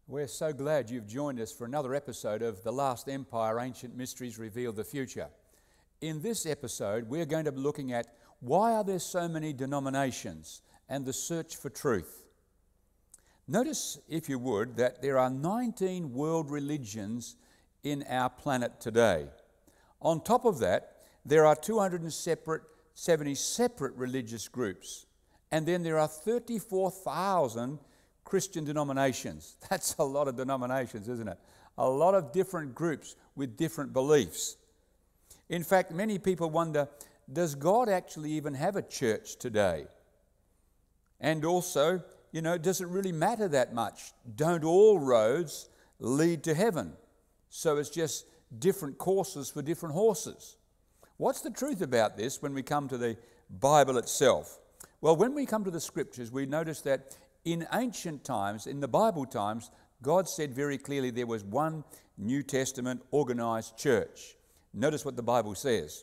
We're so glad you've joined us for another episode of The Last Empire, Ancient Mysteries Reveal the Future. In this episode, we're going to be looking at why are there so many denominations and the search for truth. Notice, if you would, that there are 19 world religions in our planet today. On top of that, there are 270 separate religious groups, and then there are 34,000 Christian denominations. That's a lot of denominations, isn't it? A lot of different groups with different beliefs. In fact, many people wonder, does God actually even have a church today? And also, does it really matter that much? Don't all roads lead to heaven? So it's just different courses for different horses. What's the truth about this when we come to the Bible itself? Well, when we come to the Scriptures, we notice that in ancient times, in the Bible times, God said very clearly there was one New Testament organized church. Notice what the Bible says.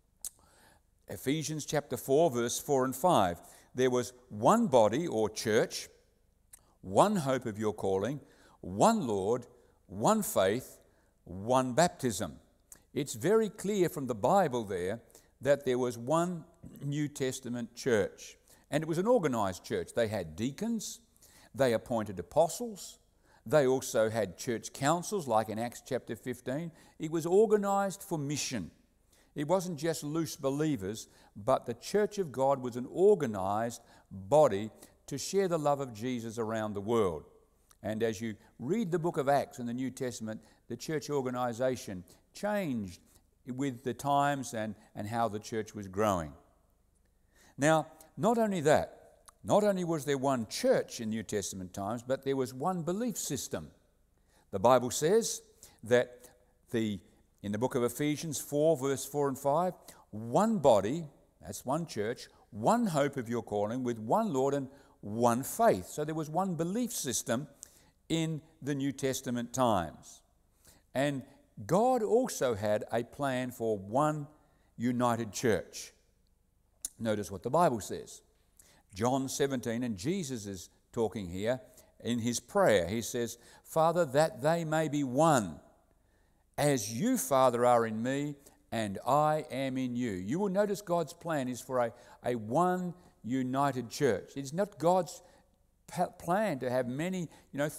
Ephesians chapter 4, verse 4 and 5. There was one body or church, one hope of your calling, one Lord, one faith, one baptism. It's very clear from the Bible there that there was one New Testament church. And it was an organized church. They had deacons, they appointed apostles, they also had church councils, like in Acts chapter 15. It was organized for mission. It wasn't just loose believers, but the church of God was an organized body to share the love of Jesus around the world. And as you read the book of Acts in the New Testament, the church organization changed with the times and how the church was growing. Now, not only was there one church in New Testament times, but there was one belief system. The Bible says that in the book of Ephesians 4, verse 4 and 5, one body, that's one church, one hope of your calling, with one Lord and one faith. So there was one belief system in the New Testament times. And God also had a plan for one united church. Notice what the Bible says. John 17, and Jesus is talking here in his prayer. He says, Father, that they may be one, as you, Father, are in me and I am in you. You will notice God's plan is for a one united church. It's not God's plan to have many,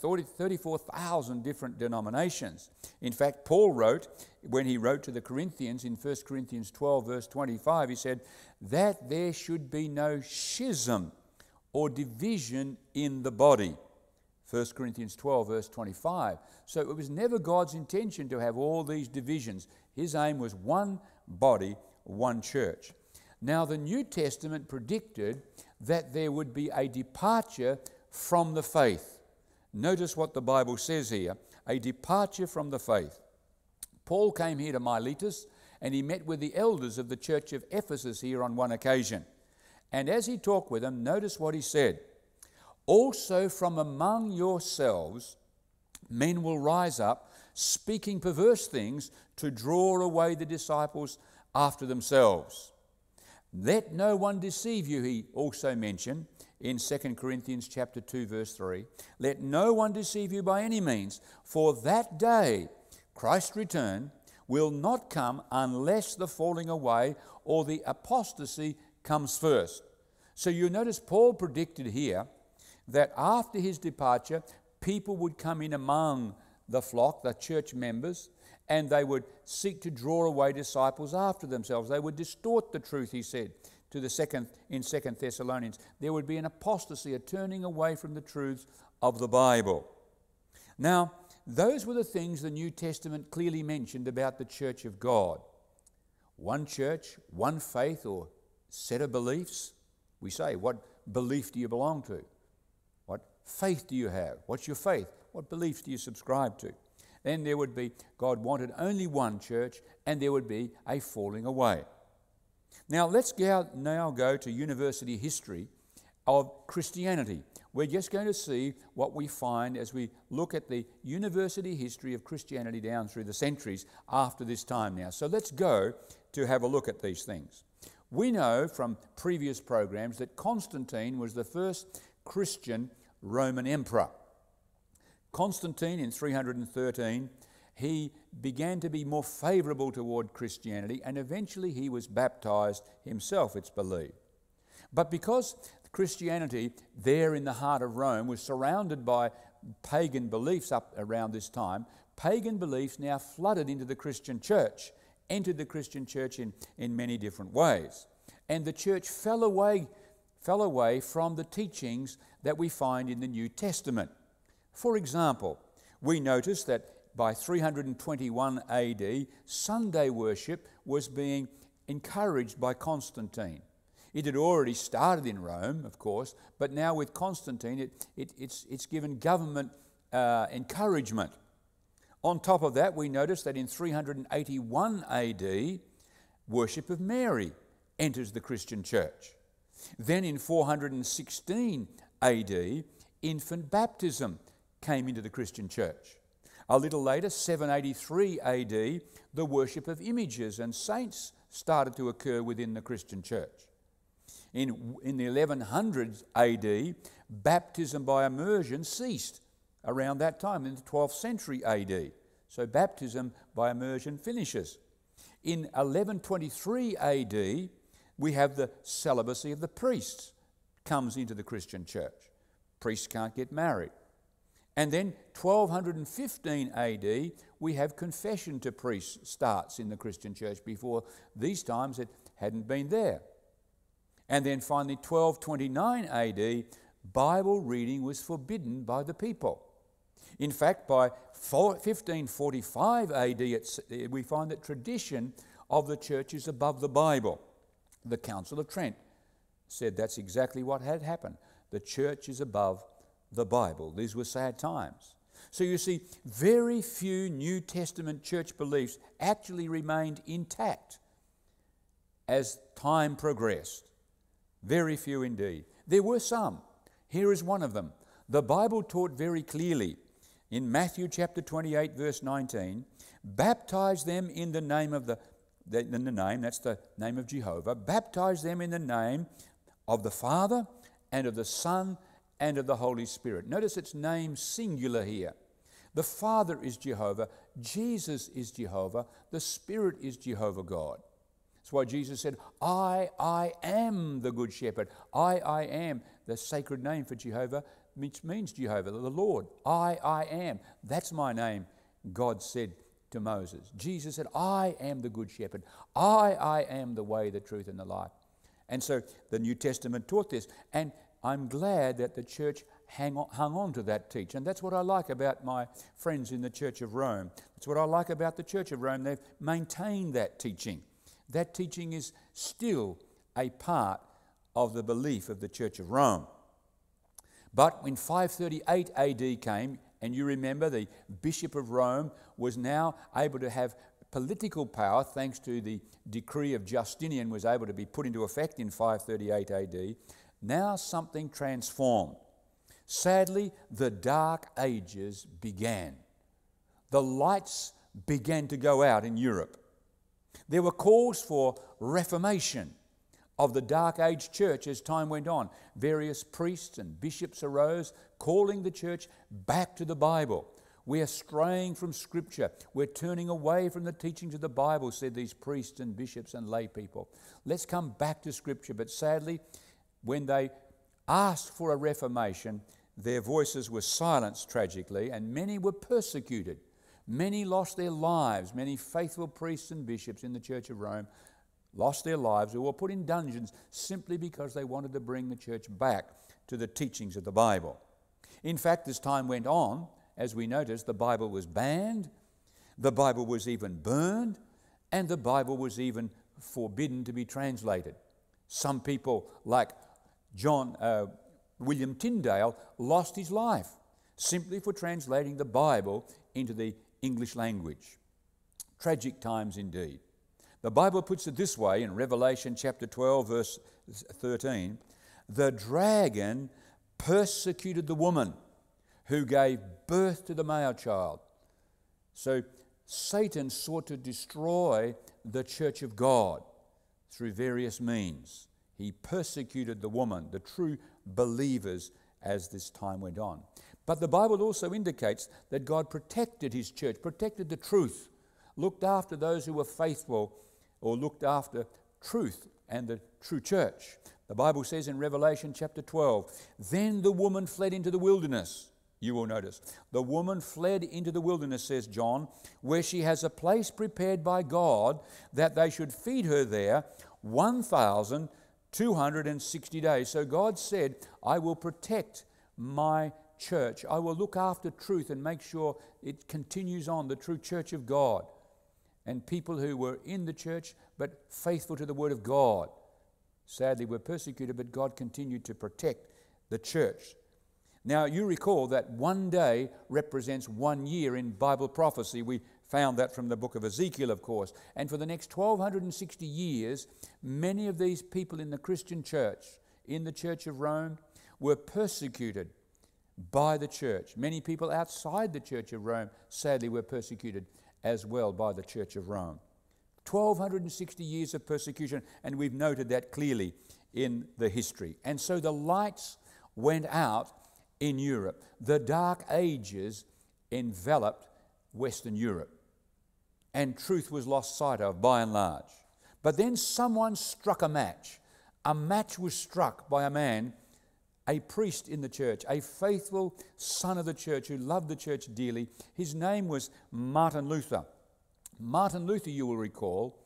34,000 different denominations. In fact, Paul wrote, when he wrote to the Corinthians in 1 Corinthians 12, verse 25, he said, that there should be no schism or division in the body. 1 Corinthians 12, verse 25. So it was never God's intention to have all these divisions. His aim was one body, one church. Now, the New Testament predicted that there would be a departure from the faith. Notice what the Bible says here, a departure from the faith. Paul came here to Miletus and he met with the elders of the church of Ephesus here on one occasion. And as he talked with them, notice what he said. Also from among yourselves men will rise up, speaking perverse things to draw away the disciples after themselves. Let no one deceive you, he also mentioned in 2 Corinthians chapter 2, verse 3. Let no one deceive you by any means, for that day, Christ's return, will not come unless the falling away or the apostasy comes first. So you notice Paul predicted here that after his departure, people would come in among the flock, the church members, and they would seek to draw away disciples after themselves. They would distort the truth, he said, in 2 Thessalonians. There would be an apostasy, a turning away from the truths of the Bible. Now, those were the things the New Testament clearly mentioned about the church of God. One church, one faith or set of beliefs. We say, what belief do you belong to? What faith do you have? What's your faith? What beliefs do you subscribe to? Then there would be, God wanted only one church, and there would be a falling away. Now let's now go to university history of Christianity. We're just going to see what we find as we look at the university history of Christianity down through the centuries after this time now. So let's go to have a look at these things. We know from previous programs that Constantine was the first Christian Roman emperor. Constantine in 313, he began to be more favourable toward Christianity, and eventually he was baptised himself, it's believed. But because Christianity there in the heart of Rome was surrounded by pagan beliefs up around this time, pagan beliefs now flooded into the Christian church, entered the Christian church in many different ways. And the church fell away from the teachings that we find in the New Testament. For example, we notice that by 321 AD, Sunday worship was being encouraged by Constantine. It had already started in Rome, of course, but now with Constantine, it's given government encouragement. On top of that, we notice that in 381 AD, worship of Mary enters the Christian church. Then in 416 AD, infant baptism came into the Christian church. A little later, 783 AD, the worship of images and saints started to occur within the Christian church. In the 1100s AD, baptism by immersion ceased around that time, in the 12th century AD. So baptism by immersion finishes. In 1123 AD, we have the celibacy of the priests comes into the Christian church. Priests can't get married. And then 1215 AD, we have confession to priests starts in the Christian church. Before these times, it hadn't been there. And then finally, 1229 AD, Bible reading was forbidden by the people. In fact, by 1545 AD, we find that tradition of the church is above the Bible. The Council of Trent said that's exactly what had happened. The church is above the Bible. These were sad times. So you see, very few New Testament church beliefs actually remained intact as time progressed. Very few indeed. There were some. Here is one of them. The Bible taught very clearly in Matthew chapter 28, verse 19, baptize them in the name of that's the name of Jehovah, baptize them in the name of the Father and of the Son and of the Holy Spirit. Notice it's name singular here. The Father is Jehovah, Jesus is Jehovah, the Spirit is Jehovah God. That's why Jesus said, I am the Good Shepherd. I am, the sacred name for Jehovah, which means Jehovah, the Lord. I am. That's my name, God said to Moses. Jesus said, I am the Good Shepherd. I am the way, the truth, and the life. And so the New Testament taught this. And I'm glad that the church hung on to that teaching. And that's what I like about my friends in the Church of Rome. That's what I like about the Church of Rome. They've maintained that teaching. That teaching is still a part of the belief of the Church of Rome. But when 538 AD came, and you remember the Bishop of Rome was now able to have political power thanks to the decree of Justinian was able to be put into effect in 538 AD, now something transformed. Sadly, the Dark Ages began. The lights began to go out in Europe. There were calls for reformation of the Dark Age church as time went on. Various priests and bishops arose, calling the church back to the Bible. We are straying from Scripture. We're turning away from the teachings of the Bible, said these priests and bishops and lay people. Let's come back to Scripture. But sadly, when they asked for a reformation, their voices were silenced tragically, and many were persecuted. Many lost their lives. Many faithful priests and bishops in the Church of Rome lost their lives or were put in dungeons simply because they wanted to bring the church back to the teachings of the Bible. In fact, as time went on, as we noticed, the Bible was banned, the Bible was even burned, and the Bible was even forbidden to be translated. Some people, like William Tyndale, lost his life simply for translating the Bible into the English language. Tragic times indeed. The Bible puts it this way in Revelation chapter 12, verse 13, the dragon persecuted the woman who gave birth to the male child. So Satan sought to destroy the church of God through various means. He persecuted the woman, the true believers, as this time went on. But the Bible also indicates that God protected his church, protected the truth, looked after those who were faithful, or looked after truth and the true church. The Bible says in Revelation chapter 12, then the woman fled into the wilderness. You will notice, the woman fled into the wilderness, says John, where she has a place prepared by God that they should feed her there 1,260 days. So God said, I will protect my church. I will look after truth and make sure it continues on, the true church of God. And people who were in the church but faithful to the word of God, sadly were persecuted, but God continued to protect the church. Now, you recall that one day represents 1 year in Bible prophecy. We found that from the book of Ezekiel, of course. And for the next 1,260 years, many of these people in the Christian church, in the Church of Rome, were persecuted by the church. Many people outside the Church of Rome, sadly, were persecuted as well by the Church of Rome. 1,260 years of persecution, and we've noted that clearly in the history. And so the lights went out in Europe. The Dark Ages enveloped Western Europe, and truth was lost sight of by and large. But then someone struck a match. A match was struck by a man, a priest in the church, a faithful son of the church who loved the church dearly. His name was Martin Luther. Martin Luther, you will recall,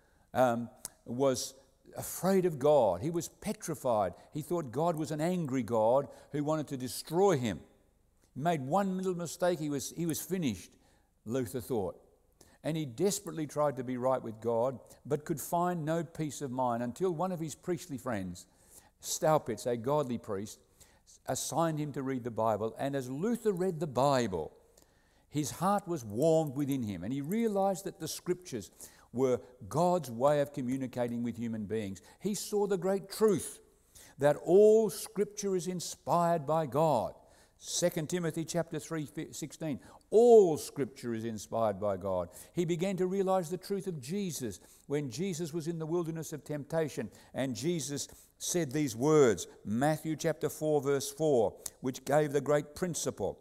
was afraid of God. He was petrified. He thought God was an angry God who wanted to destroy him. He made one little mistake, he was finished, Luther thought. And he desperately tried to be right with God, but could find no peace of mind until one of his priestly friends, Staupitz, a godly priest, assigned him to read the Bible. And as Luther read the Bible, his heart was warmed within him, and he realized that the Scriptures were God's way of communicating with human beings. He saw the great truth that all Scripture is inspired by God. 2 Timothy chapter 3:16, all Scripture is inspired by God. He began to realize the truth of Jesus when Jesus was in the wilderness of temptation, and Jesus said these words, Matthew chapter 4 verse 4, which gave the great principle.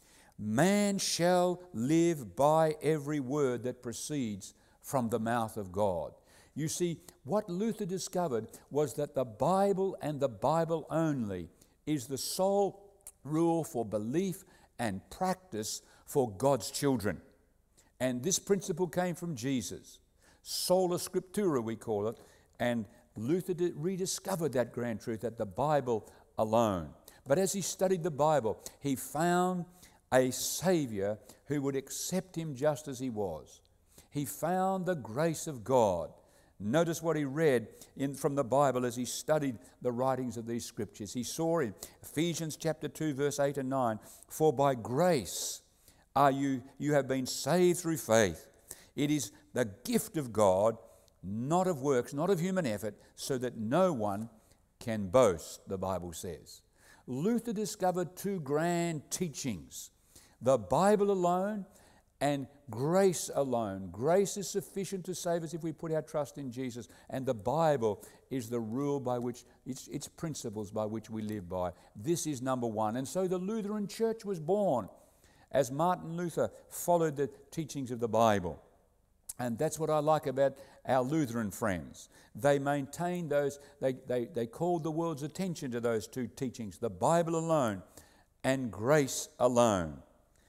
Man shall live by every word that proceeds from the mouth of God. You see, what Luther discovered was that the Bible and the Bible only is the sole rule for belief and practice for God's children. And this principle came from Jesus. Sola Scriptura, we call it. And Luther rediscovered that grand truth, that the Bible alone. But as he studied the Bible, he found a Savior who would accept him just as he was. He found the grace of God. Notice what he read from the Bible as he studied the writings of these Scriptures. He saw in Ephesians chapter 2 verse 8 and 9, for by grace are you have been saved through faith. It is the gift of God, not of works, not of human effort, so that no one can boast, the Bible says. Luther discovered two grand teachings, the Bible alone and grace alone. Grace is sufficient to save us if we put our trust in Jesus, and the Bible is the rule by which, it's principles by which we live by. This is number one. And so the Lutheran Church was born as Martin Luther followed the teachings of the Bible. And that's what I like about our Lutheran friends. They maintained those, they called the world's attention to those two teachings, the Bible alone and grace alone.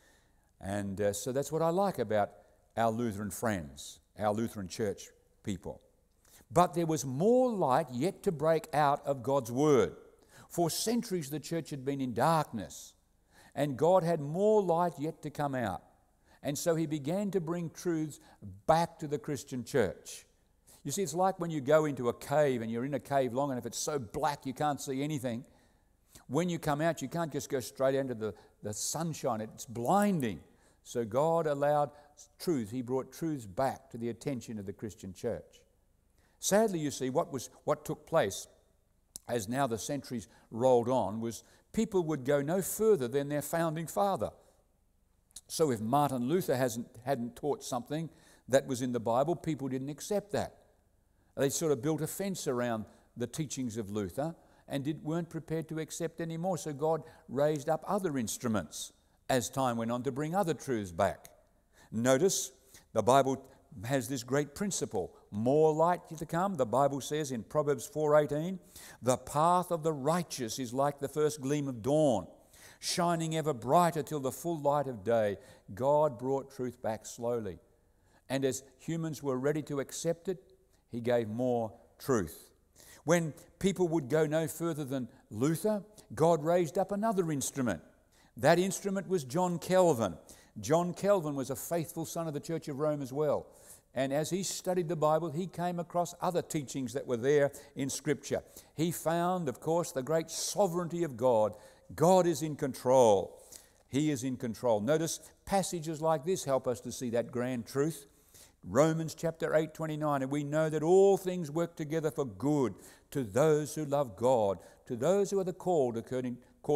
And so that's what I like about our Lutheran friends, our Lutheran church people. But there was more light yet to break out of God's Word. For centuries the church had been in darkness, and God had more light yet to come out. And so he began to bring truths back to the Christian church. You see, it's like when you go into a cave and you're in a cave long enough, it's so black you can't see anything. When you come out, you can't just go straight into the sunshine. It's blinding. So God allowed truth. He brought truths back to the attention of the Christian church. Sadly, you see, what took place as now the centuries rolled on was people would go no further than their founding father. So if Martin Luther hadn't taught something that was in the Bible, people didn't accept that. They sort of built a fence around the teachings of Luther, and weren't prepared to accept anymore. So God raised up other instruments as time went on to bring other truths back. Notice the Bible has this great principle. More light to come. The Bible says in Proverbs 4:18, the path of the righteous is like the first gleam of dawn, shining ever brighter till the full light of day. God brought truth back slowly. And as humans were ready to accept it, he gave more truth. When people would go no further than Luther, God raised up another instrument. That instrument was John Calvin. John Calvin was a faithful son of the Church of Rome as well. And as he studied the Bible, he came across other teachings that were there in Scripture. He found, of course, the great sovereignty of God. God is in control. He is in control. Notice passages like this help us to see that grand truth. Romans chapter 8:29, and we know that all things work together for good to those who love God, to those who are the called according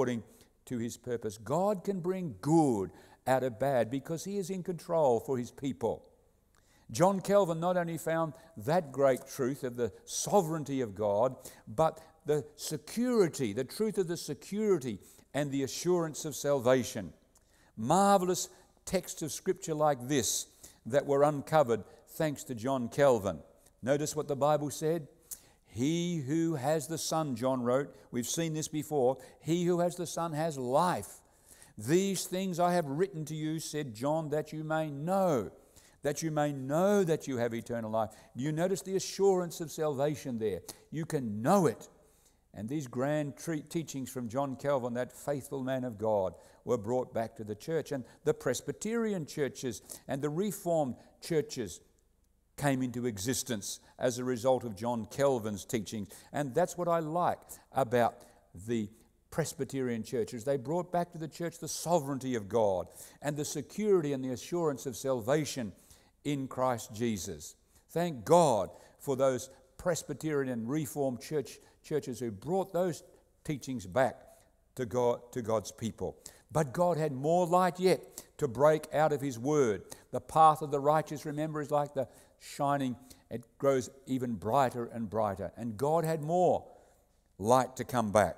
to his purpose. God can bring good out of bad because he is in control for his people. John Calvin not only found that great truth of the sovereignty of God, but the security, the truth of the security and the assurance of salvation. Marvelous texts of Scripture like this that were uncovered thanks to John Calvin. Notice what the Bible said. He who has the Son, John wrote, we've seen this before, he who has the Son has life. These things I have written to you, said John, that you may know that you have eternal life. You notice the assurance of salvation there. You can know it. And these grand teachings from John Calvin, that faithful man of God, were brought back to the church. And the Presbyterian churches and the Reformed churches came into existence as a result of John Calvin's teachings. And that's what I like about the Presbyterian churches. They brought back to the church the sovereignty of God and the security and the assurance of salvation in Christ Jesus. Thank God for those Presbyterian and Reformed churches who brought those teachings back to God's people. But God had more light yet to break out of his word. The path of the righteous, remember, is like the shining, it grows even brighter and brighter. And God had more light to come back.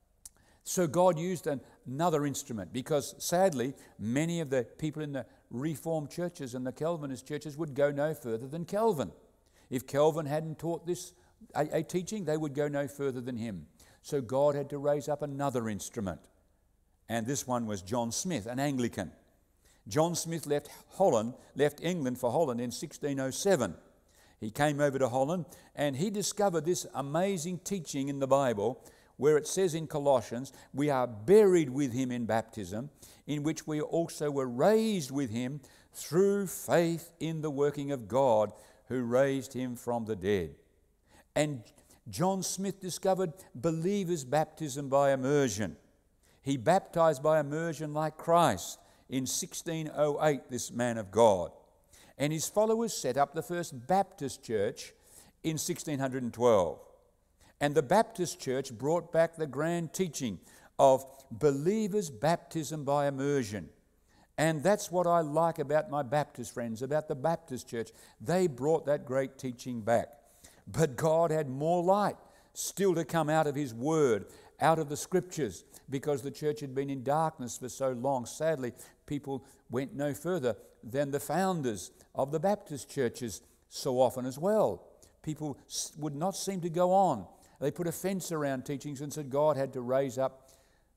So God used another instrument because sadly many of the people in the Reformed churches and the Calvinist churches would go no further than Calvin. If Calvin hadn't taught this a teaching, they would go no further than him. So God had to raise up another instrument. And this one was John Smith, an Anglican. John Smith left England for Holland in 1607. He came over to Holland and he discovered this amazing teaching in the Bible where it says in Colossians, we are buried with him in baptism, in which we also were raised with him through faith in the working of God who raised him from the dead. And John Smith discovered believers' baptism by immersion. He baptized by immersion like Christ in 1608, this man of God. And his followers set up the first Baptist church in 1612. And the Baptist church brought back the grand teaching of believers' baptism by immersion. And that's what I like about my Baptist friends, about the Baptist church. They brought that great teaching back. But God had more light still to come out of his word, out of the scriptures, because the church had been in darkness for so long. Sadly, people went no further than the founders of the Baptist churches so often as well. People would not seem to go on. They put a fence around teachings and said God had to raise up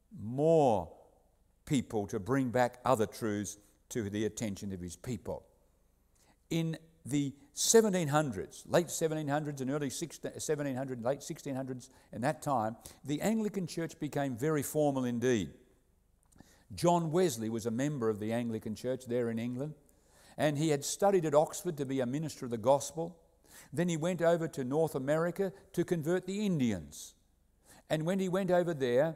more people to bring back other truths to the attention of his people. In the 1700s, late 1700s and early 1700s, late 1600s, in that time, the Anglican Church became very formal indeed. John Wesley was a member of the Anglican Church there in England, and he had studied at Oxford to be a minister of the gospel. Then he went over to North America to convert the Indians. And when he went over there,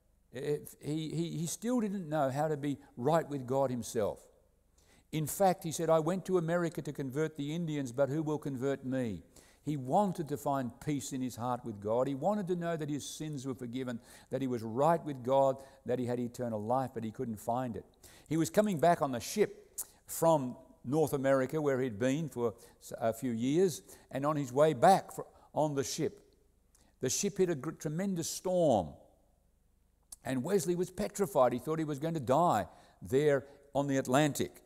he still didn't know how to be right with God himself. In fact, he said, I went to America to convert the Indians, but who will convert me? He wanted to find peace in his heart with God. He wanted to know that his sins were forgiven, that he was right with God, that he had eternal life, but he couldn't find it. He was coming back on the ship from North America, where he'd been for a few years, and on his way back on the ship, The ship hit a tremendous storm, and Wesley was petrified. He thought he was going to die there on the Atlantic.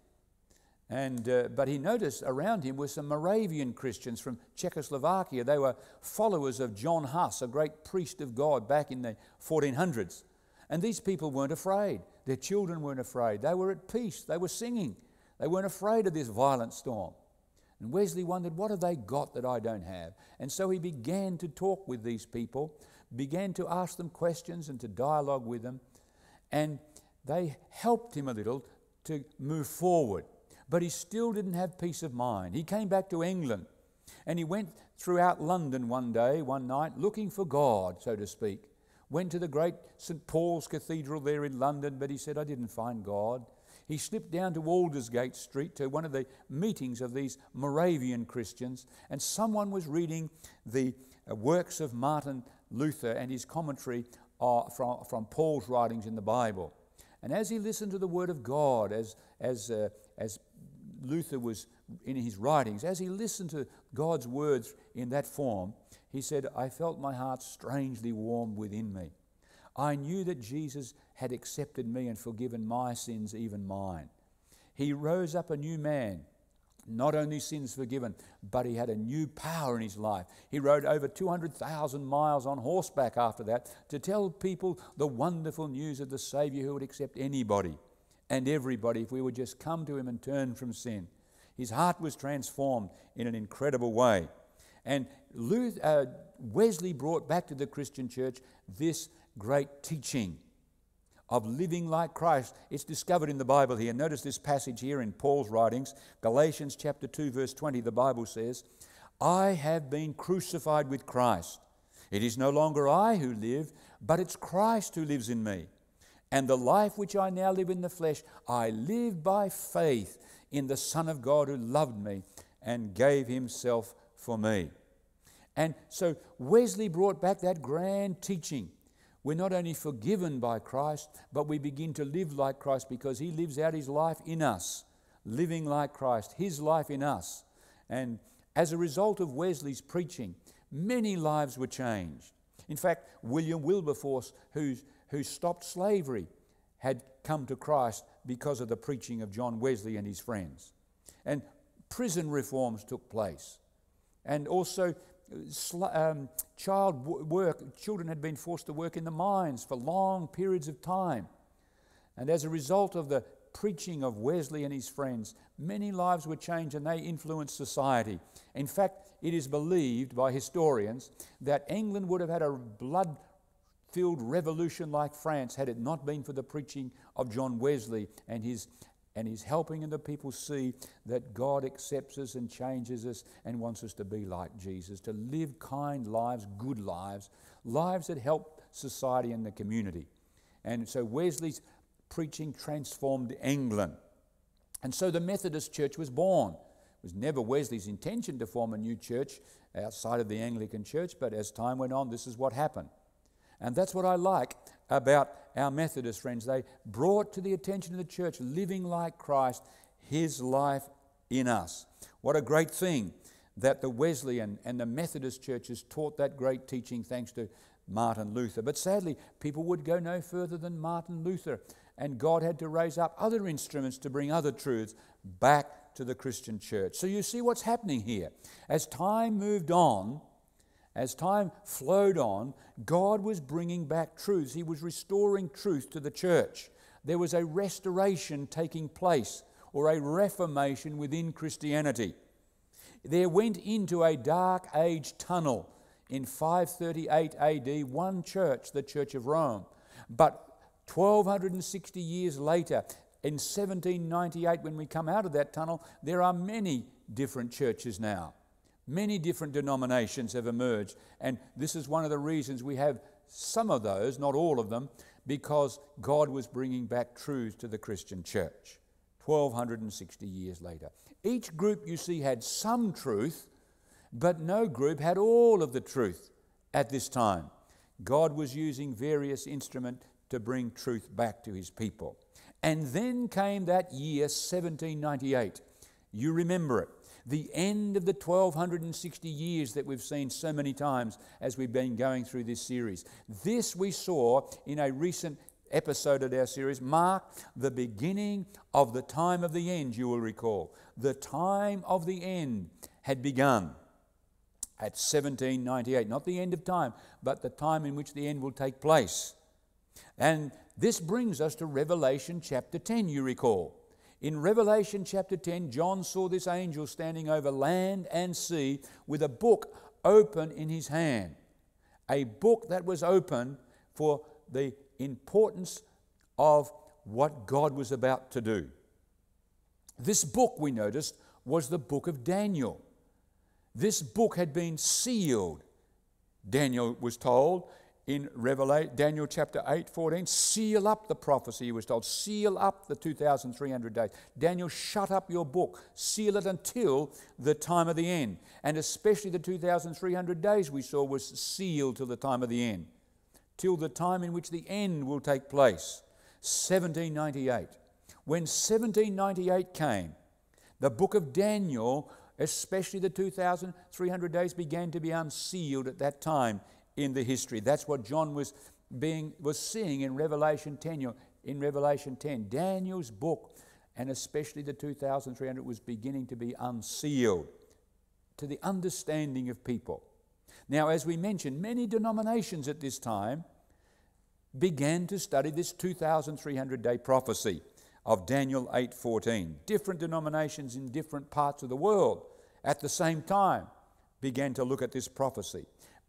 But he noticed around him were some Moravian Christians from Czechoslovakia. They were followers of John Huss, a great priest of God back in the 1400s. And these people weren't afraid. Their children weren't afraid. They were at peace. They were singing. They weren't afraid of this violent storm. And Wesley wondered, what have they got that I don't have? And so he began to talk with these people, began to ask them questions and to dialogue with them. And they helped him a little to move forward. But he still didn't have peace of mind. He came back to England, and he went throughout London one night, looking for God, so to speak. Went to the great St. Paul's Cathedral there in London, but he said, I didn't find God. He slipped down to Aldersgate Street to one of the meetings of these Moravian Christians, and someone was reading the works of Martin Luther and his commentary from Paul's writings in the Bible. And as he listened to the Word of God, as Luther was in his writings, as he listened to God's words in that form, he said, I felt my heart strangely warm within me. I knew that Jesus had accepted me and forgiven my sins, even mine. He rose up a new man, not only sins forgiven, but he had a new power in his life. He rode over 200,000 miles on horseback after that to tell people the wonderful news of the Saviour who would accept anybody and everybody if we would just come to him and turn from sin. His heart was transformed in an incredible way. And Wesley brought back to the Christian church this great teaching of living like Christ. It's discovered in the Bible here. Notice this passage here in Paul's writings, Galatians chapter 2, verse 20, the Bible says, I have been crucified with Christ. It is no longer I who live, but it's Christ who lives in me. And the life which I now live in the flesh, I live by faith in the Son of God who loved me and gave himself for me. And so Wesley brought back that grand teaching. We're not only forgiven by Christ, but we begin to live like Christ because he lives out his life in us, living like Christ, his life in us. And as a result of Wesley's preaching, many lives were changed. In fact, William Wilberforce, who stopped slavery, had come to Christ because of the preaching of John Wesley and his friends. And prison reforms took place. And also children had been forced to work in the mines for long periods of time. And as a result of the preaching of Wesley and his friends, many lives were changed and they influenced society. In fact, it is believed by historians that England would have had a blood-filled revolution like France had it not been for the preaching of John Wesley and his helping the people see that God accepts us and changes us and wants us to be like Jesus, to live kind lives, good lives, lives that help society and the community. And so Wesley's preaching transformed England. And so the Methodist Church was born. It was never Wesley's intention to form a new church outside of the Anglican Church, but as time went on, this is what happened. And that's what I like about our Methodist friends. They brought to the attention of the church, living like Christ, his life in us. What a great thing that the Wesleyan and the Methodist churches taught that great teaching thanks to Martin Luther. But sadly, people would go no further than Martin Luther, and God had to raise up other instruments to bring other truths back to the Christian church. So you see what's happening here. As time moved on, as time flowed on, God was bringing back truths. He was restoring truth to the church. There was a restoration taking place, or a reformation within Christianity. There went into a dark age tunnel in 538 AD, one church, the Church of Rome. But 1260 years later, in 1798, when we come out of that tunnel, there are many different churches now. Many different denominations have emerged, and this is one of the reasons we have some of those, not all of them, because God was bringing back truth to the Christian church 1260 years later. Each group, you see, had some truth, but no group had all of the truth at this time. God was using various instruments to bring truth back to his people. And then came that year, 1798. You remember it. The end of the 1260 years that we've seen so many times as we've been going through this series. This we saw in a recent episode of our series, marked the beginning of the time of the end, you will recall. The time of the end had begun at 1798. Not the end of time, but the time in which the end will take place. And this brings us to Revelation chapter 10, you recall. In Revelation chapter 10, John saw this angel standing over land and sea with a book open in his hand. A book that was open for the importance of what God was about to do. This book, we noticed, was the book of Daniel. This book had been sealed. Daniel was told in Daniel chapter 8:14, seal up the prophecy, he was told. Seal up the 2,300 days. Daniel, shut up your book. Seal it until the time of the end. And especially the 2,300 days we saw was sealed till the time of the end. Till the time in which the end will take place. 1798. When 1798 came, the book of Daniel, especially the 2,300 days, began to be unsealed at that time in the history. That's what John was seeing in Revelation 10. In Revelation 10, Daniel's book, and especially the 2,300, was beginning to be unsealed to the understanding of people. Now, as we mentioned, many denominations at this time began to study this 2,300-day prophecy of Daniel 8:14. Different denominations in different parts of the world at the same time began to look at this prophecy.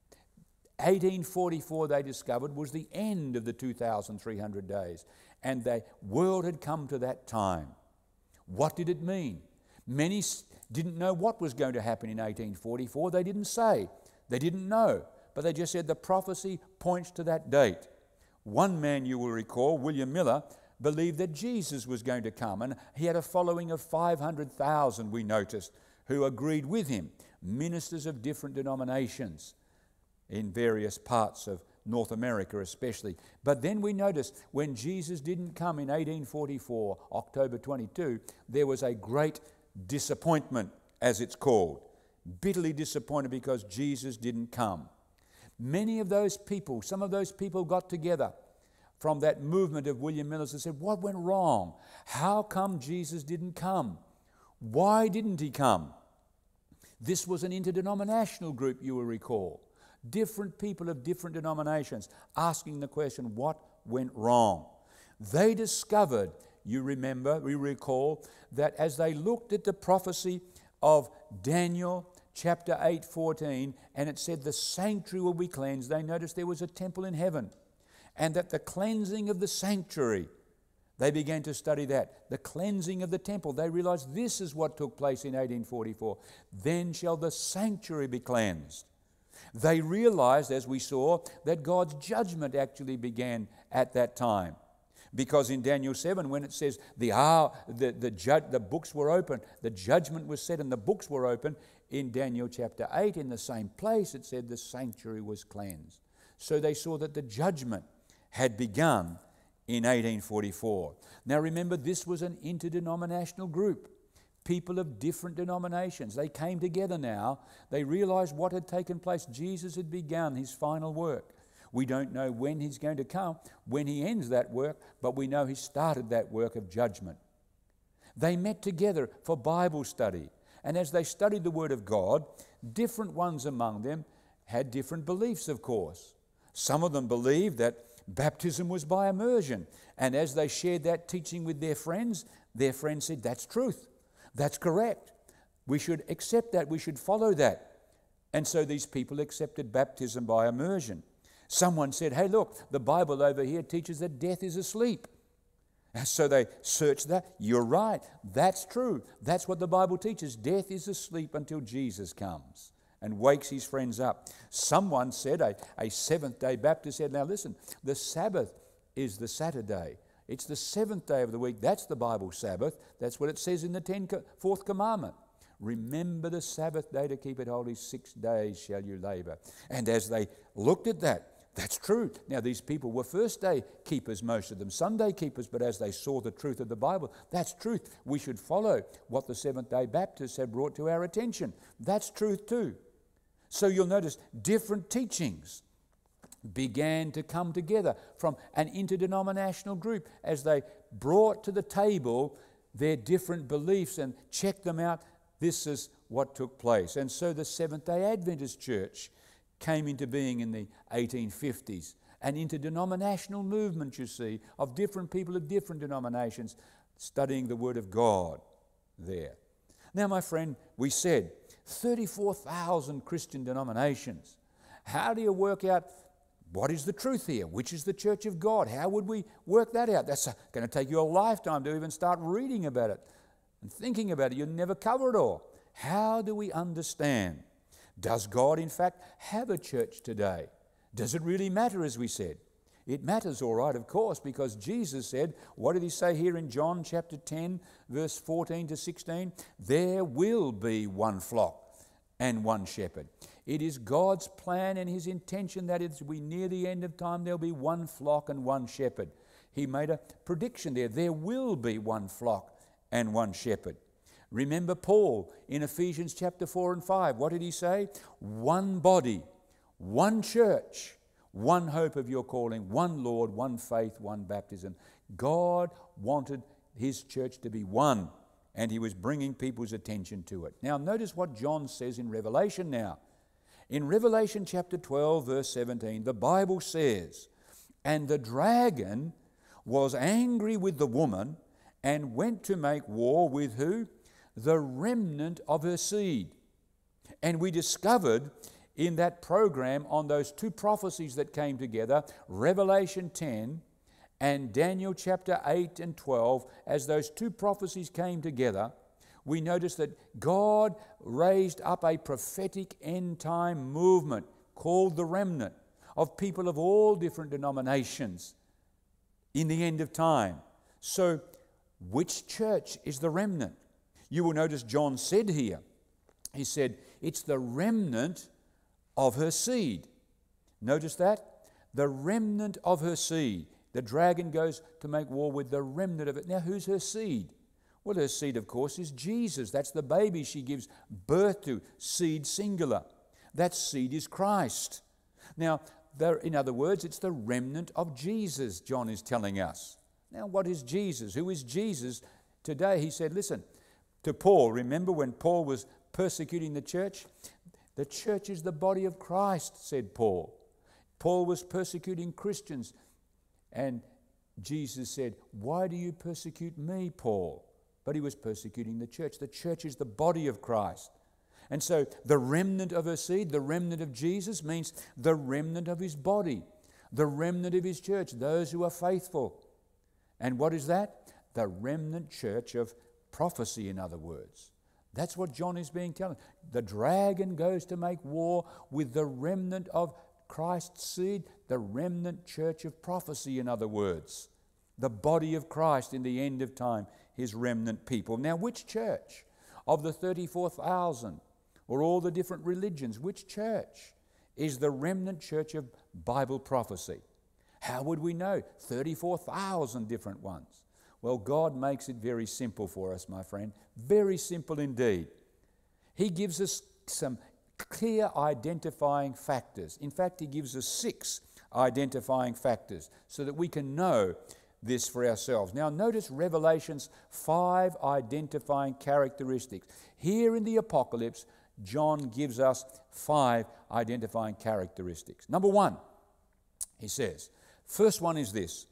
1844, they discovered, was the end of the 2,300 days, and the world had come to that time. What did it mean? Many didn't know what was going to happen in 1844. They didn't say. They didn't know, but they just said the prophecy points to that date. One man, you will recall, William Miller, believed that Jesus was going to come, and he had a following of 500,000, we noticed, who agreed with him, ministers of different denominations in various parts of North America especially. But then we noticed when Jesus didn't come in 1844, October 22, there was a great disappointment, as it's called. Bitterly disappointed because Jesus didn't come. Many of those people, some of those people got together from that movement of William Miller's and said, what went wrong? How come Jesus didn't come? Why didn't he come? This was an interdenominational group, you will recall. Different people of different denominations asking the question, what went wrong? They discovered, you remember, we recall, that as they looked at the prophecy of Daniel chapter 8:14, and it said the sanctuary will be cleansed, they noticed there was a temple in heaven, and that the cleansing of the sanctuary, they began to study that. The cleansing of the temple, they realized this is what took place in 1844. Then shall the sanctuary be cleansed. They realized, as we saw, that God's judgment actually began at that time. Because in Daniel 7, when it says the books were open, the judgment was set and the books were open, in Daniel chapter 8, in the same place, it said the sanctuary was cleansed. So they saw that the judgment had begun in 1844. Now remember, this was an interdenominational group. People of different denominations. They came together now. They realized what had taken place. Jesus had begun his final work. We don't know when he's going to come, when he ends that work, but we know he started that work of judgment. They met together for Bible study. And as they studied the Word of God, different ones among them had different beliefs, of course. Some of them believed that baptism was by immersion. And as they shared that teaching with their friends said, that's truth. That's correct. We should accept that. We should follow that. And so these people accepted baptism by immersion. Someone said, hey, look, the Bible over here teaches that death is asleep. And so they searched that. You're right. That's true. That's what the Bible teaches. Death is asleep until Jesus comes and wakes his friends up. Someone said, a Seventh-day Baptist said, now listen, the Sabbath is the Saturday. It's the seventh day of the week. That's the Bible Sabbath. That's what it says in the fourth commandment. Remember the Sabbath day to keep it holy. 6 days shall you labor. And as they looked at that, That's true. Now, these people were first day keepers, most of them, Sunday keepers, but as they saw the truth of the Bible, that's truth. We should follow what the Seventh-day Baptists had brought to our attention. That's truth too. So you'll notice different teachings began to come together from an interdenominational group as they brought to the table their different beliefs and checked them out. This is what took place. And so the Seventh-day Adventist Church came into being in the 1850s. An interdenominational movement, you see, of different people of different denominations studying the Word of God there. Now, my friend, we said 34,000 Christian denominations. How do you work out what is the truth here? Which is the Church of God? How would we work that out? That's going to take you a lifetime to even start reading about it and thinking about it. You'll never cover it all. How do we understand? Does God, in fact, have a church today? Does it really matter, as we said? It matters, all right, of course, because Jesus said, what did he say here in John chapter 10, verse 14 to 16? There will be one flock and one shepherd. It is God's plan and his intention that as we near the end of time, there'll be one flock and one shepherd. He made a prediction there. There will be one flock and one shepherd. Remember Paul in Ephesians chapter 4 and 5. What did he say? One body, one church, one hope of your calling, one Lord, one faith, one baptism. God wanted his church to be one, and he was bringing people's attention to it. Now notice what John says in Revelation now. In Revelation chapter 12, verse 17, the Bible says, and the dragon was angry with the woman and went to make war with who? The remnant of her seed. And we discovered in that program on those two prophecies that came together, Revelation 10 and Daniel chapter 8 and 12, as those two prophecies came together, we noticed that God raised up a prophetic end-time movement called the remnant of people of all different denominations in the end of time. So, which church is the remnant? You will notice John said here, he said, it's the remnant of her seed. Notice that? The remnant of her seed. The dragon goes to make war with the remnant of it. Now, who's her seed? Well, her seed, of course, is Jesus. That's the baby she gives birth to, seed singular. That seed is Christ. Now, in other words, it's the remnant of Jesus, John is telling us. Now, what is Jesus? Who is Jesus today? He said, listen, to Paul, remember when Paul was persecuting the church? The church is the body of Christ, said Paul. Paul was persecuting Christians, and Jesus said, why do you persecute me, Paul? But he was persecuting the church. The church is the body of Christ. And so the remnant of her seed, the remnant of Jesus, means the remnant of his body, the remnant of his church, those who are faithful. And what is that? The remnant church of prophecy, in other words. That's what John is being telling. The dragon goes to make war with the remnant of Christ's seed, the remnant church of prophecy, in other words. The body of Christ in the end of time, his remnant people. Now, which church of the 34,000 or all the different religions, which church is the remnant church of Bible prophecy? How would we know? 34,000 different ones. Well, God makes it very simple for us, my friend. Very simple indeed. He gives us some clear identifying factors. In fact, he gives us 6 identifying factors so that we can know this for ourselves. Now, notice Revelation's 5 identifying characteristics. Here in the Apocalypse, John gives us 5 identifying characteristics. Number 1, he says, first one is this: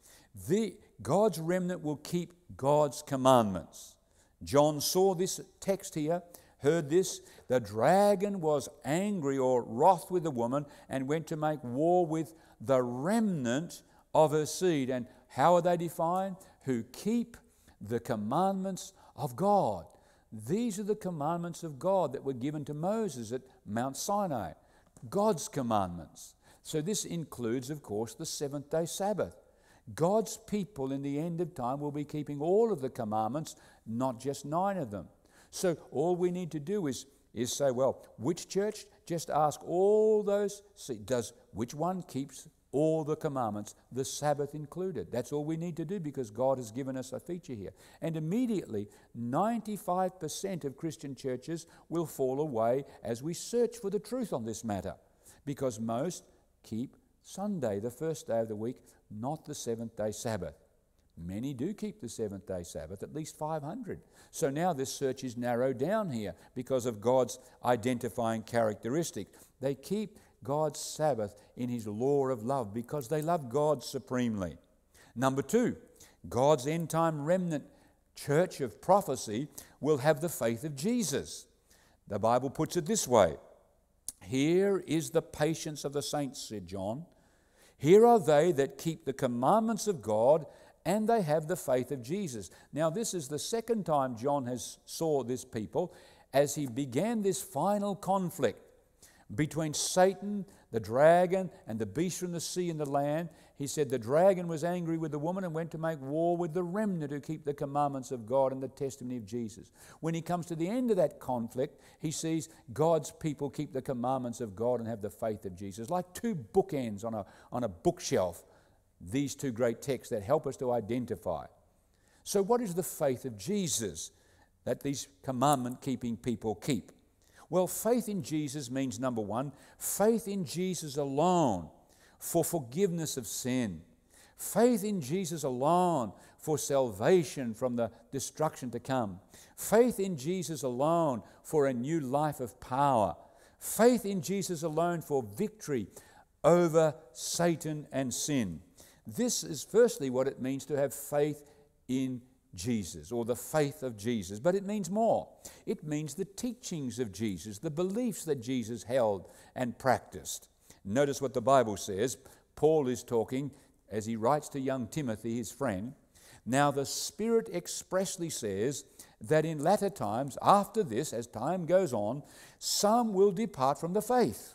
God's remnant will keep God's commandments. John saw this text here, heard this. The dragon was angry or wroth with the woman and went to make war with the remnant of her seed. And how are they defined? Who keep the commandments of God. These are the commandments of God that were given to Moses at Mount Sinai. God's commandments. So this includes, of course, the seventh-day Sabbath. God's people in the end of time will be keeping all of the commandments, not just 9 of them. So all we need to do is say, well, which church? Just ask all those. See, which one keeps all the commandments, the Sabbath included. That's all we need to do because God has given us a feature here. And immediately, 95% of Christian churches will fall away as we search for the truth on this matter, because most keep Sunday, the first day of the week, not the seventh-day Sabbath. Many do keep the seventh-day Sabbath, at least 500. So now this search is narrowed down here because of God's identifying characteristic. They keep God's Sabbath in his law of love because they love God supremely. Number 2, God's end-time remnant church of prophecy will have the faith of Jesus. The Bible puts it this way: "Here is the patience of the saints," said John. "Here are they that keep the commandments of God, and they have the faith of Jesus." Now, this is the second time John has saw this people as he began this final conflict between Satan, the dragon, and the beast from the sea and the land. He said the dragon was angry with the woman and went to make war with the remnant who keep the commandments of God and the testimony of Jesus. When he comes to the end of that conflict, he sees God's people keep the commandments of God and have the faith of Jesus. Like two bookends on a bookshelf, these two great texts that help us to identify. So what is the faith of Jesus that these commandment-keeping people keep? Well, faith in Jesus means, number 1, faith in Jesus alone for forgiveness of sin. Faith in Jesus alone for salvation from the destruction to come. Faith in Jesus alone for a new life of power. Faith in Jesus alone for victory over Satan and sin. This is firstly what it means to have faith in Jesus, or the faith of Jesus. But it means more. It means the teachings of Jesus, the beliefs that Jesus held and practiced. Notice what the Bible says. Paul is talking as he writes to young Timothy, his friend. "Now the Spirit expressly says that in latter times, after this, as time goes on, some will depart from the faith,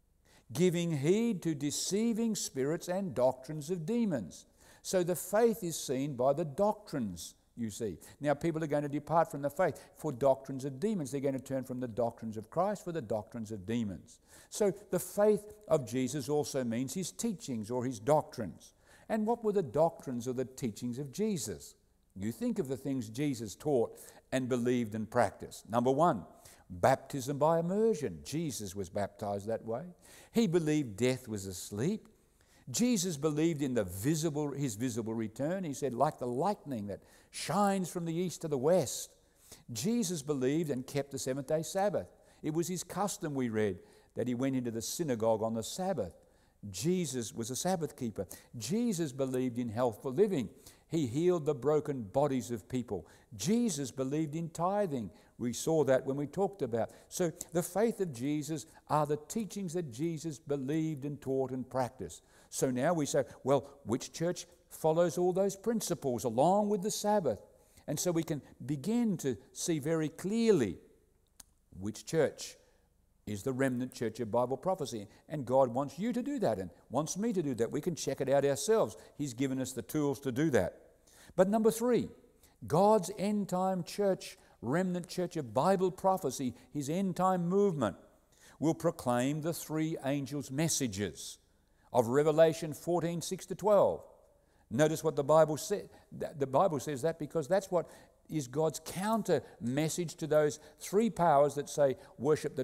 giving heed to deceiving spirits and doctrines of demons." So the faith is seen by the doctrines, you see. Now people are going to depart from the faith for doctrines of demons. They're going to turn from the doctrines of Christ for the doctrines of demons. So the faith of Jesus also means his teachings or his doctrines. And what were the doctrines or the teachings of Jesus? You think of the things Jesus taught and believed and practiced. Number 1, baptism by immersion. Jesus was baptized that way. He believed death was asleep. Jesus believed in his visible return. He said, like the lightning that shines from the east to the west. Jesus believed and kept the seventh-day Sabbath. It was his custom, we read, that he went into the synagogue on the Sabbath. Jesus was a Sabbath keeper. Jesus believed in healthful living. He healed the broken bodies of people. Jesus believed in tithing. We saw that when we talked about. So the faith of Jesus are the teachings that Jesus believed and taught and practiced. So now we say, well, which church follows all those principles along with the Sabbath? And so we can begin to see very clearly which church is the remnant church of Bible prophecy. And God wants you to do that and wants me to do that. We can check it out ourselves. He's given us the tools to do that. But number 3, God's end-time church, remnant church of Bible prophecy, his end-time movement, will proclaim the 3 angels' messages of Revelation 14, 6-12. Notice what the Bible said. The Bible says that because that's what is God's counter message to those 3 powers that say worship the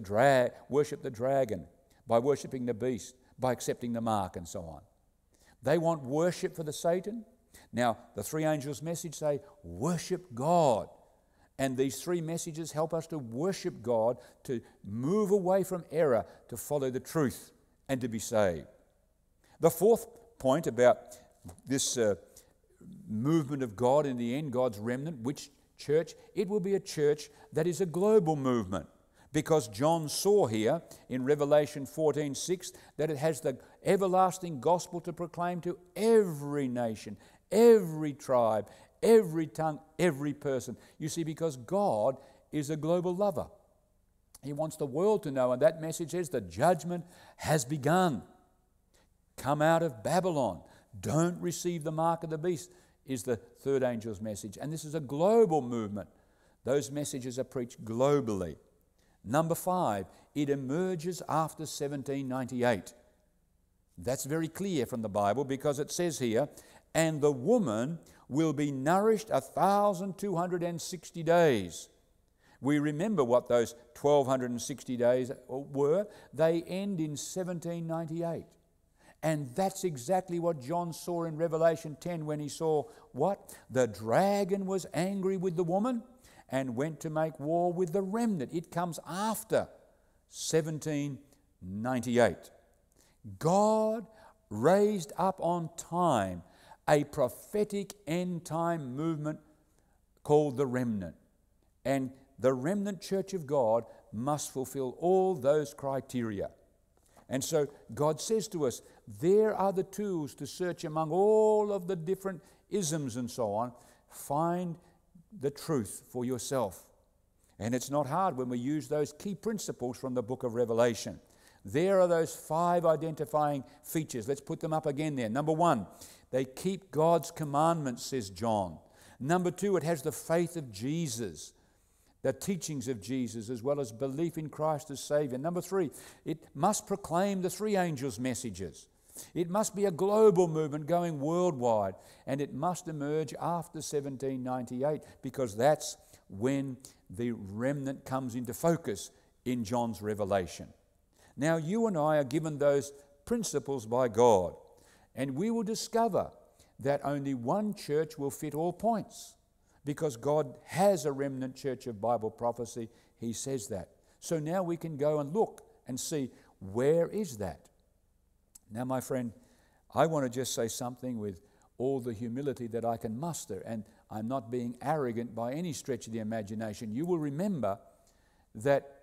dragon by worshiping the beast, by accepting the mark and so on. They want worship for the Satan. Now, the 3 angels' message say worship God. And these 3 messages help us to worship God, to move away from error, to follow the truth and to be saved. The 4th point about this movement of God in the end, God's remnant, which church? It will be a church that is a global movement, because John saw here in Revelation 14:6 that it has the everlasting gospel to proclaim to every nation, every tribe, every tongue, every person. You see, because God is a global lover. He wants the world to know, and that message is the judgment has begun. Come out of Babylon. Don't receive the mark of the beast is the 3rd angel's message. And this is a global movement. Those messages are preached globally. Number 5, it emerges after 1798. That's very clear from the Bible, because it says here, and the woman will be nourished 1,260 days. We remember what those 1,260 days were. They end in 1798. And that's exactly what John saw in Revelation 10 when he saw what? The dragon was angry with the woman and went to make war with the remnant. It comes after 1798. God raised up on time a prophetic end-time movement called the remnant. And the remnant church of God must fulfill all those criteria. And so God says to us, there are the tools to search among all of the different isms and so on. Find the truth for yourself. And it's not hard when we use those key principles from the book of Revelation. There are those 5 identifying features. Let's put them up again there. Number 1, they keep God's commandments, says John. Number 2, it has the faith of Jesus, the teachings of Jesus, as well as belief in Christ as Savior. Number 3, it must proclaim the 3 angels' messages. It must be a global movement going worldwide, and it must emerge after 1798, because that's when the remnant comes into focus in John's revelation. Now, you and I are given those principles by God, and we will discover that only one church will fit all points, because God has a remnant church of Bible prophecy. He says that. So now we can go and look and see, where is that? Now, my friend, I want to just say something with all the humility that I can muster, and I'm not being arrogant by any stretch of the imagination. You will remember that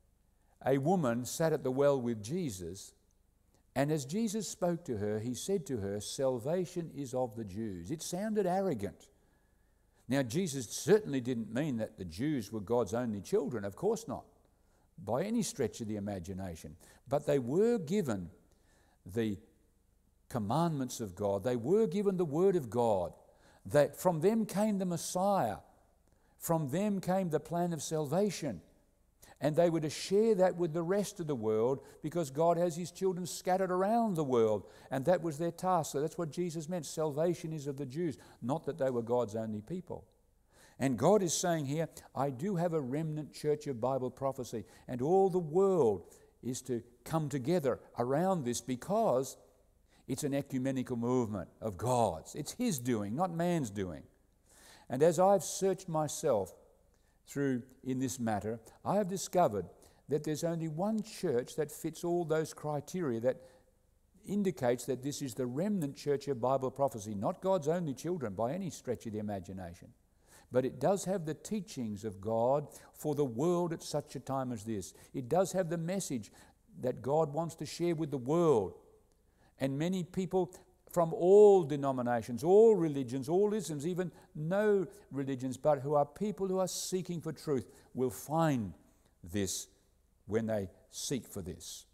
a woman sat at the well with Jesus, and as Jesus spoke to her, he said to her, salvation is of the Jews. It sounded arrogant. Now, Jesus certainly didn't mean that the Jews were God's only children. Of course not, by any stretch of the imagination. But they were given the commandments of God. They were given the Word of God. That from them came the Messiah. From them came the plan of salvation. And they were to share that with the rest of the world, because God has his children scattered around the world. And that was their task. So that's what Jesus meant. Salvation is of the Jews, not that they were God's only people. And God is saying here, I do have a remnant church of Bible prophecy. And all the world is to come together around this, because it's an ecumenical movement of God's. It's his doing, not man's doing. And as I've searched myself through in this matter, I have discovered that there's only one church that fits all those criteria, that indicates that this is the remnant church of Bible prophecy, not God's only children by any stretch of the imagination. But it does have the teachings of God for the world at such a time as this. It does have the message that God wants to share with the world. And many people from all denominations, all religions, all isms, even no religions, but who are people who are seeking for truth, will find this when they seek for this.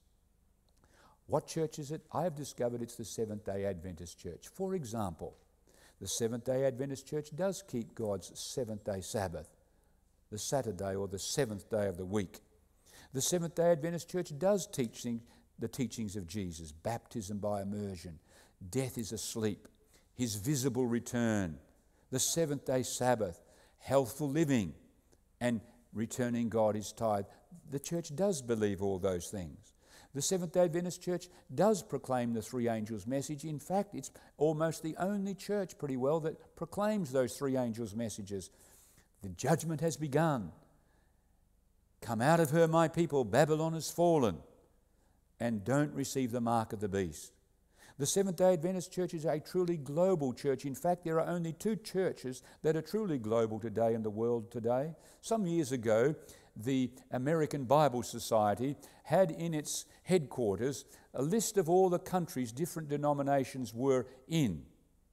What church is it? I have discovered it's the Seventh-day Adventist Church. For example, the Seventh-day Adventist Church does keep God's seventh-day Sabbath, the Saturday or the seventh day of the week. The Seventh-day Adventist Church does teach the teachings of Jesus, baptism by immersion, death is asleep, his visible return, the seventh-day Sabbath, healthful living, and returning God his tithe. The church does believe all those things. The Seventh-day Adventist Church does proclaim the 3 angels' message. In fact, it's almost the only church pretty well that proclaims those 3 angels' messages. The judgment has begun. Come out of her, my people, Babylon has fallen. And don't receive the mark of the beast. The Seventh-day Adventist Church is a truly global church. In fact, there are only 2 churches that are truly global today in the world today. Some years ago, the American Bible Society had in its headquarters a list of all the countries different denominations were in.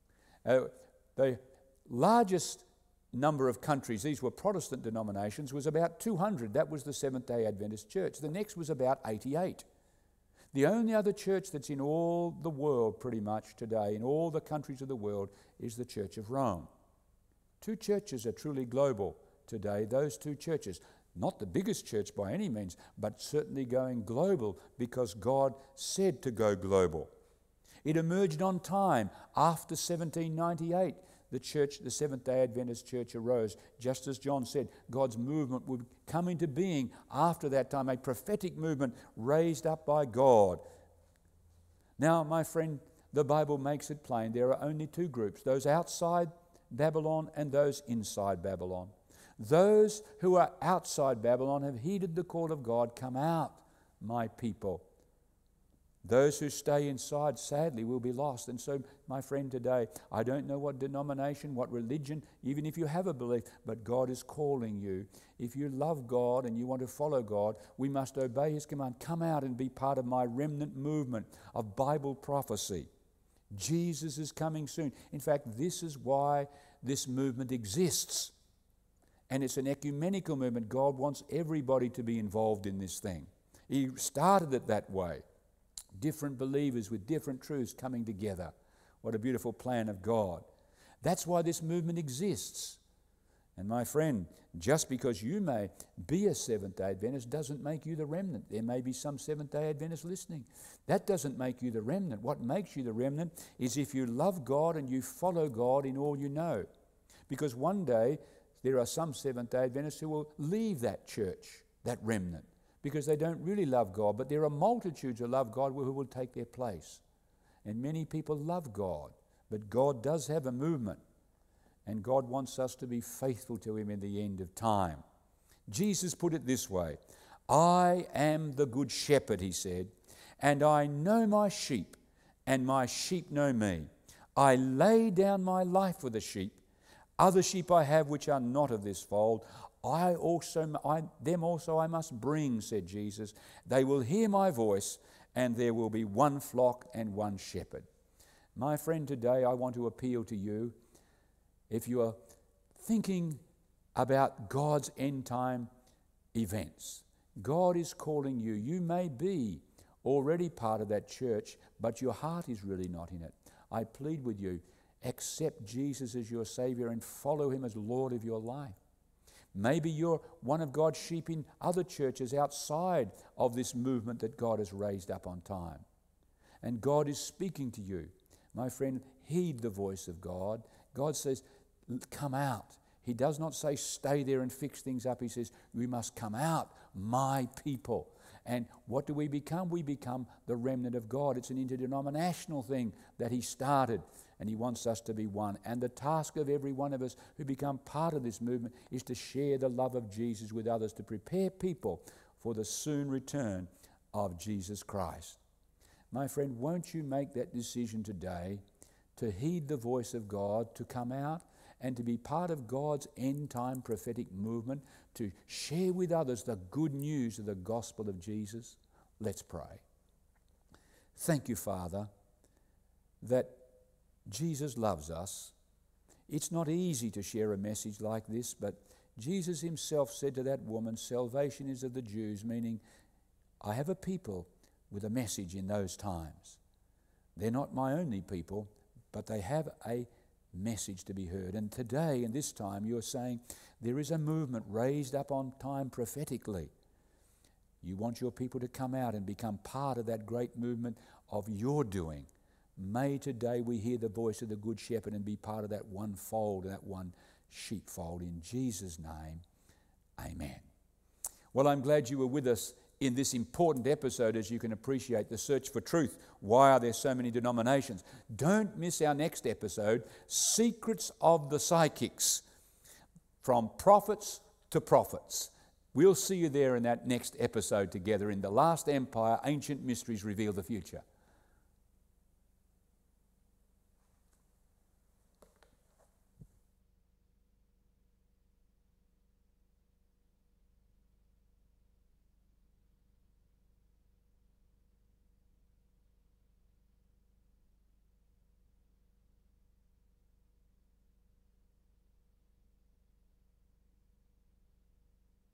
The largest number of countries, these were Protestant denominations, was about 200. That was the Seventh-day Adventist Church. The next was about 88. The only other church that's in all the world pretty much today, in all the countries of the world, is the Church of Rome. 2 churches are truly global today, those 2 churches. Not the biggest church by any means, but certainly going global because God said to go global. It emerged on time after 1798. The church, the Seventh-day Adventist Church, arose. Just as John said, God's movement would come into being after that time, a prophetic movement raised up by God. Now, my friend, the Bible makes it plain there are only two groups, those outside Babylon and those inside Babylon. Those who are outside Babylon have heeded the call of God, come out, my people. Those who stay inside, sadly, will be lost. And so, my friend, today, I don't know what denomination, what religion, even if you have a belief, but God is calling you. If you love God and you want to follow God, we must obey His command. Come out and be part of my remnant movement of Bible prophecy. Jesus is coming soon. In fact, this is why this movement exists. And it's an ecumenical movement. God wants everybody to be involved in this thing. He started it that way. Different believers with different truths coming together. What a beautiful plan of God. That's why this movement exists. And my friend, just because you may be a Seventh-day Adventist doesn't make you the remnant. There may be some Seventh-day Adventists listening. That doesn't make you the remnant. What makes you the remnant is if you love God and you follow God in all you know. Because one day there are some Seventh-day Adventists who will leave that church, that remnant, because they don't really love God. But there are multitudes who love God who will take their place. And many people love God, but God does have a movement, and God wants us to be faithful to Him in the end of time. Jesus put it this way, I am the good shepherd, He said, and I know my sheep, and my sheep know me. I lay down my life for the sheep. Other sheep I have which are not of this fold. Them also I must bring, said Jesus. They will hear my voice, and there will be one flock and one shepherd. My friend, today I want to appeal to you. If you are thinking about God's end time events, God is calling you. You may be already part of that church, but your heart is really not in it. I plead with you, accept Jesus as your Savior and follow Him as Lord of your life. Maybe you're one of God's sheep in other churches outside of this movement that God has raised up on time. And God is speaking to you. My friend, heed the voice of God. God says, come out. He does not say stay there and fix things up. He says, we must come out, my people. And what do we become? We become the remnant of God. It's an interdenominational thing that He started, and He wants us to be one. And the task of every one of us who become part of this movement is to share the love of Jesus with others, to prepare people for the soon return of Jesus Christ. My friend, won't you make that decision today to heed the voice of God, to come out and to be part of God's end-time prophetic movement, to share with others the good news of the gospel of Jesus? Let's pray. Thank you, Father, that Jesus loves us. It's not easy to share a message like this, but Jesus Himself said to that woman, salvation is of the Jews, meaning I have a people with a message in those times. They're not my only people, but they have a message to be heard. And today, in this time, you're saying there is a movement raised up on time prophetically. You want your people to come out and become part of that great movement of your doing. May today we hear the voice of the Good Shepherd and be part of that one fold, that one sheepfold. In Jesus' name, amen. Well, I'm glad you were with us in this important episode, as you can appreciate the search for truth. Why are there so many denominations? Don't miss our next episode, Secrets of the Psychics, from prophets to prophets. We'll see you there in that next episode together in The Last Empire, Ancient Mysteries Reveal the Future.